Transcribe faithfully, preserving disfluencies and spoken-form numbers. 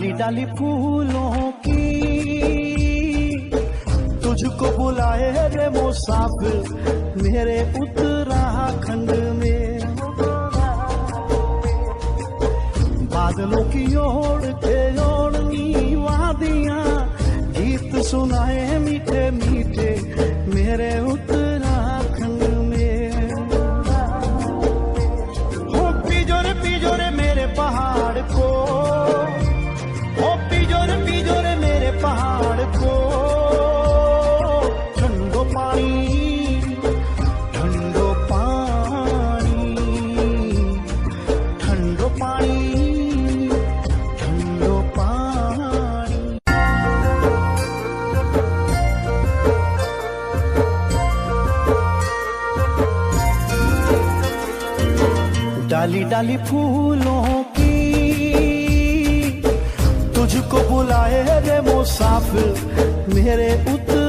डाली डाली फूलों की तुझको बुलाए रे मुसाफिर मेरे उत्तराखंड में। बादलों की ओर के ओढ़नी वादियां गीत सुनाए मीठे मीठे मेरे उत्तराखंड में। हो पिजोरे पिजोरे मेरे पहाड़ को, हो पिजोरे पिजोरे मेरे पहाड़ को, ठंडो पानी ठंडो पानी ठंडो पानी ठंडो पानी। डाली डाली फूलों की तुझको बुलाए रे मुसाफिर मेरे उत्तर